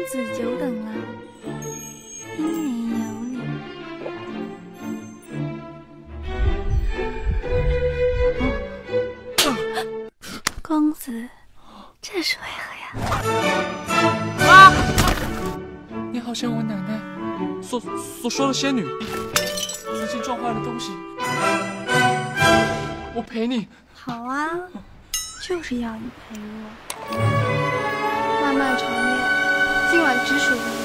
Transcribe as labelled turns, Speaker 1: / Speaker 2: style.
Speaker 1: 子久等了，英年有礼。公子，这是为何呀？
Speaker 2: 啊！你好像我奶奶所说的仙女，曾经撞坏了东西。我陪你。
Speaker 1: 好啊，就是要你陪我。漫漫长夜，今晚只属于你。